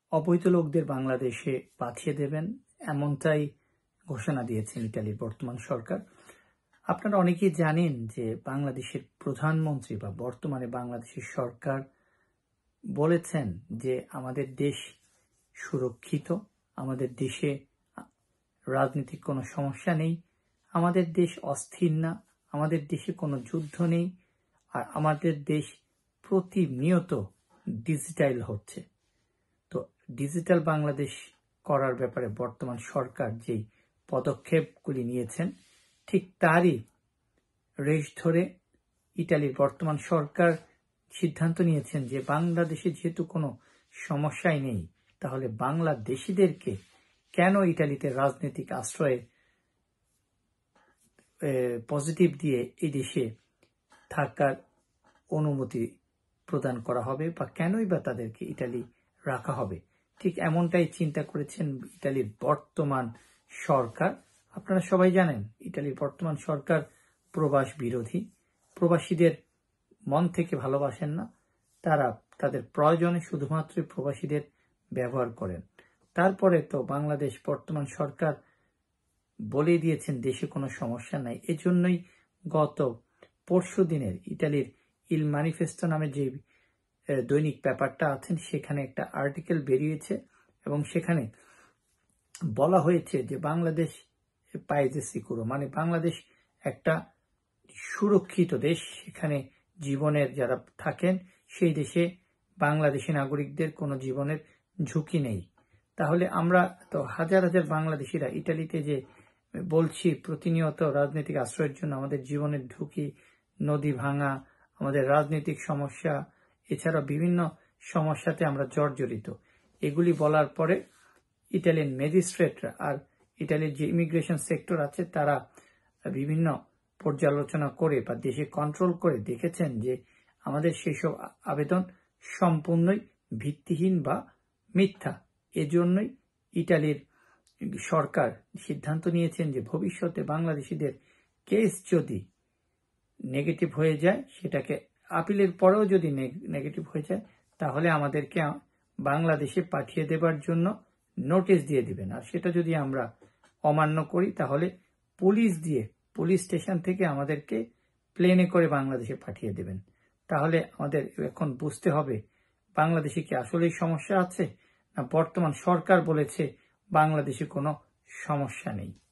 অবৈধ লোকদের বাংলাদেশে পাঠিয়ে দেবেন, এমনটাই ঘোষণা দিয়েছেন ইতালির বর্তমান সরকার। আপনারা অনেকেই জানেন যে বাংলাদেশের প্রধানমন্ত্রী বা বর্তমানে বাংলাদেশের সরকার বলেছেন যে আমাদের দেশ সুরক্ষিত, আমাদের দেশে রাজনৈতিক কোনো সমস্যা নেই, আমাদের দেশ অস্থির না, আমাদের দেশে কোনো যুদ্ধ নেই, আর আমাদের দেশ প্রতিনিয়ত ডিজিটাল হচ্ছে। তো ডিজিটাল বাংলাদেশ করার ব্যাপারে বর্তমান সরকার যেই পদক্ষেপগুলি নিয়েছেন, ঠিক তারই রেশ ধরে ইতালির বর্তমান সরকার সিদ্ধান্ত নিয়েছেন যে বাংলাদেশে যেহেতু কোনো সমস্যাই নেই, তাহলে বাংলাদেশিদেরকে কেন ইতালিতে রাজনৈতিক আশ্রয়ে পজিটিভ দিয়ে এই দেশে থাকার অনুমতি প্রদান করা হবে, বা কেনই বা তাদেরকে ইতালি রাখা হবে। ঠিক এমনটাই চিন্তা করেছেন ইতালির বর্তমান সরকার। আপনারা সবাই জানেন ইতালির বর্তমান সরকার প্রবাস বিরোধী, প্রবাসীদের মন থেকে ভালোবাসেন না, তারা তাদের প্রয়োজনে শুধুমাত্র প্রবাসীদের ব্যবহার করেন। তারপরে তো বাংলাদেশ বর্তমান সরকার বলে দিয়েছেন দেশে কোনো সমস্যা নাই। এজন্যই গত পরশু দিনের ইতালির ইল ম্যানিফেস্টো নামে যে দৈনিক পেপারটা আছেন, সেখানে একটা আর্টিকেল বেরিয়েছে এবং সেখানে বলা হয়েছে যে বাংলাদেশ পাইজে সিকুরো, মানে বাংলাদেশ একটা সুরক্ষিত দেশ, সেখানে জীবনের যারা থাকেন সেই দেশে বাংলাদেশি নাগরিকদের কোনো জীবনের ঝুঁকি নেই। তাহলে আমরা তো হাজার হাজার বাংলাদেশিরা ইতালিতে যে বলছি প্রতিনিয়ত রাজনৈতিক আশ্রয়ের জন্য আমাদের জীবনের ঝুঁকি, নদী ভাঙা, আমাদের রাজনৈতিক সমস্যা, এছাড়া বিভিন্ন সমস্যাতে আমরা জর্জরিত, এগুলি বলার পরে ইতালিয়ান ম্যাজিস্ট্রেটরা আর ইতালির যে ইমিগ্রেশন সেক্টর আছে তারা বিভিন্ন পর্যালোচনা করে বা দেশে কন্ট্রোল করে দেখেছেন যে আমাদের সেসব আবেদন সম্পূর্ণই ভিত্তিহীন বা মিথ্যা। এজন্যই ইতালির সরকার সিদ্ধান্ত নিয়েছেন যে ভবিষ্যতে বাংলাদেশিদের কেস যদি নেগেটিভ হয়ে যায়, সেটাকে আপিলের পরেও যদি নেগেটিভ হয়ে যায়, তাহলে আমাদেরকে বাংলাদেশে পাঠিয়ে দেবার জন্য নোটিশ দিয়ে দিবেন। আর সেটা যদি আমরা অমান্য করি, তাহলে পুলিশ স্টেশন থেকে আমাদেরকে প্লেনে করে বাংলাদেশে পাঠিয়ে দেবেন। তাহলে আমাদের এখন বুঝতে হবে বাংলাদেশে কি আসলেই সমস্যা আছে, না বর্তমান সরকার বলেছে বাংলাদেশে কোনো সমস্যা নেই।